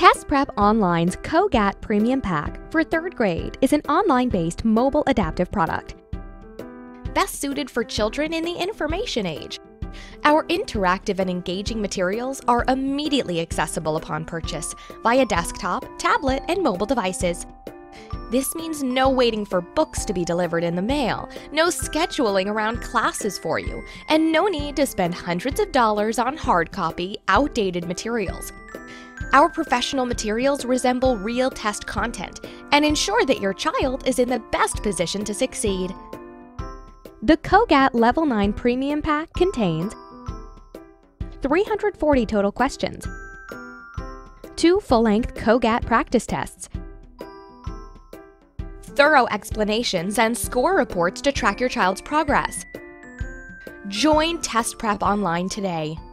TestPrep-Online's CogAT Premium Pack for 3rd grade is an online-based mobile adaptive product, best suited for children in the information age. Our interactive and engaging materials are immediately accessible upon purchase via desktop, tablet, and mobile devices. This means no waiting for books to be delivered in the mail, no scheduling around classes for you, and no need to spend hundreds of dollars on hard copy, outdated materials. Our professional materials resemble real test content and ensure that your child is in the best position to succeed. The CogAT Level 9 Premium Pack contains 340 total questions, 2 full-length CogAT practice tests, thorough explanations and score reports to track your child's progress. Join TestPrep-Online today.